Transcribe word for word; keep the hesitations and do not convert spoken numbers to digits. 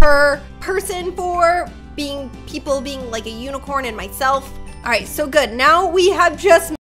per person for being people being like a unicorn and myself. All right, so good. Now we have just